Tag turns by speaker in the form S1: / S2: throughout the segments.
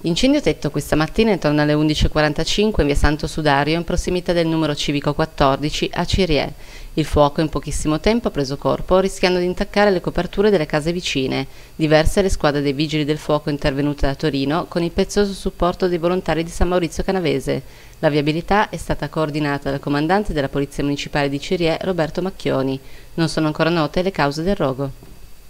S1: Incendio tetto questa mattina intorno alle 11:45 in via Santo Sudario, in prossimità del numero civico 14 a Cirié. Il fuoco in pochissimo tempo ha preso corpo, rischiando di intaccare le coperture delle case vicine. Diverse le squadre dei vigili del fuoco intervenute da Torino con il prezioso supporto dei volontari di San Maurizio Canavese. La viabilità è stata coordinata dal comandante della Polizia Municipale di Cirié, Roberto Macchioni. Non sono ancora note le cause del rogo.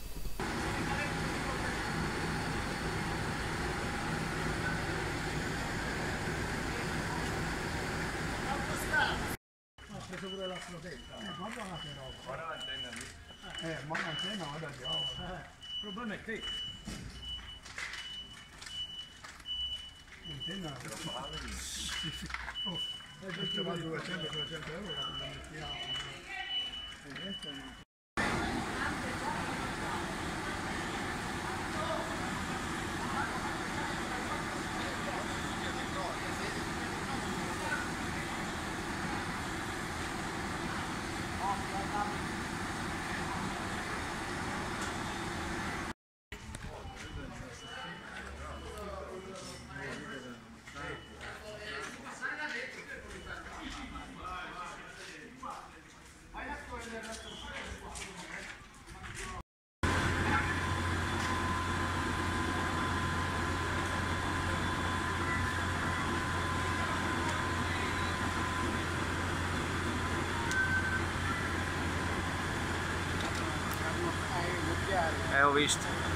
S2: Preso pure la protetta. Ma buona però. Ora l'antenna lì. Ma l'antenna vada già. Il problema è che l'antenna è giusto va 200-300 euro la mettiamo.
S3: Ho visto.